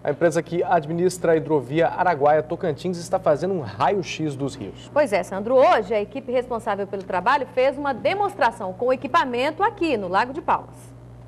A empresa que administra a hidrovia Araguaia-Tocantins está fazendo um raio-x dos rios. Pois é, Sandro. Hoje, a equipe responsável pelo trabalho fez uma demonstração com equipamento aqui no Lago de Palmas.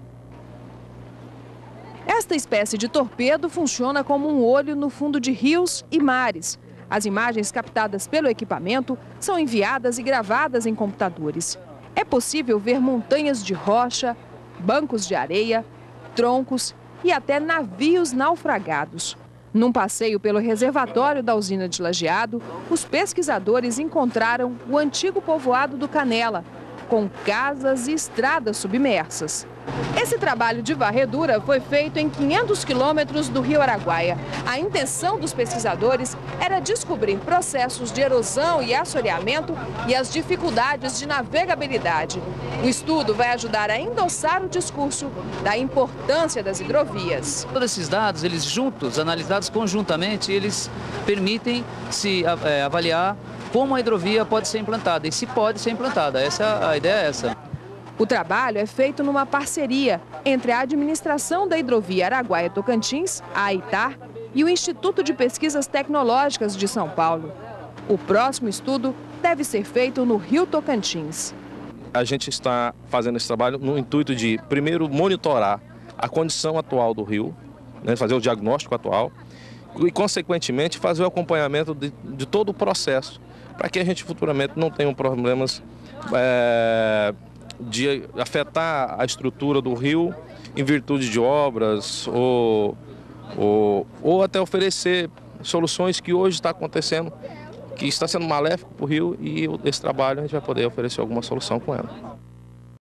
Esta espécie de torpedo funciona como um olho no fundo de rios e mares. As imagens captadas pelo equipamento são enviadas e gravadas em computadores. É possível ver montanhas de rocha, bancos de areia, troncos e até navios naufragados. Num passeio pelo reservatório da usina de Lajeado, os pesquisadores encontraram o antigo povoado do Canela, com casas e estradas submersas. Esse trabalho de varredura foi feito em 500 quilômetros do rio Araguaia. A intenção dos pesquisadores era descobrir processos de erosão e assoreamento e as dificuldades de navegabilidade. O estudo vai ajudar a endossar o discurso da importância das hidrovias. Todos esses dados, eles juntos, analisados conjuntamente, eles permitem se avaliar como a hidrovia pode ser implantada e se pode ser implantada. A ideia é essa. O trabalho é feito numa parceria entre a administração da hidrovia Araguaia-Tocantins, a AITAR, e o Instituto de Pesquisas Tecnológicas de São Paulo. O próximo estudo deve ser feito no Rio Tocantins. A gente está fazendo esse trabalho no intuito de, primeiro, monitorar a condição atual do rio, né, fazer o diagnóstico atual e, consequentemente, fazer o acompanhamento de todo o processo, para que a gente futuramente não tenha problemas de afetar a estrutura do rio em virtude de obras ou até oferecer soluções que hoje está acontecendo, que está sendo maléfico para o rio, e esse trabalho a gente vai poder oferecer alguma solução com ela.